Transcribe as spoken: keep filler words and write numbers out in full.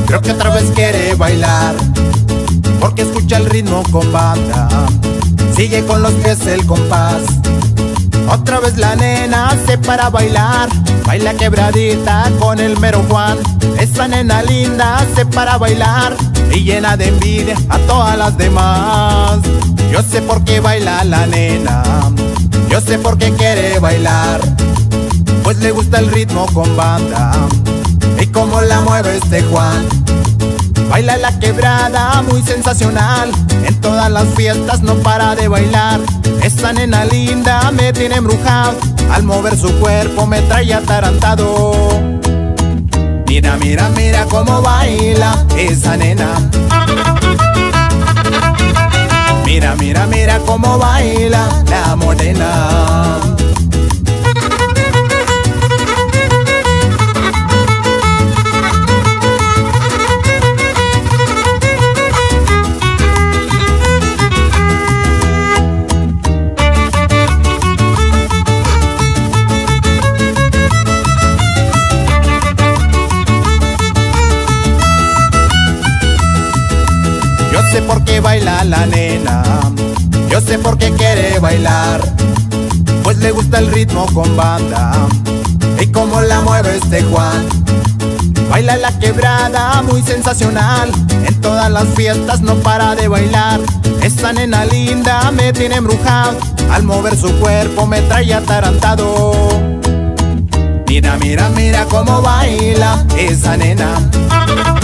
Creo que otra vez quiere bailar, porque escucha el ritmo con banda. Sigue con los pies el compás. Otra vez la nena se para a bailar, baila quebradita con el mero Juan. Esa nena linda se para a bailar y llena de envidia a todas las demás. Yo sé por qué baila la nena, yo sé por qué quiere bailar, pues le gusta el ritmo con banda y cómo la mueve este Juan. Baila la quebrada muy sensacional, en todas las fiestas no para de bailar. Esa nena linda me tiene embrujado, al mover su cuerpo me trae atarantado. Mira, mira, mira cómo baila esa nena. Mira, mira, mira cómo baila la morena. Yo sé por qué baila la nena, yo sé por qué quiere bailar, pues le gusta el ritmo con banda y cómo la mueve este Juan. Baila la quebrada muy sensacional, en todas las fiestas no para de bailar. Esa nena linda me tiene embrujado, al mover su cuerpo me trae atarantado. Mira, mira, mira cómo baila esa nena.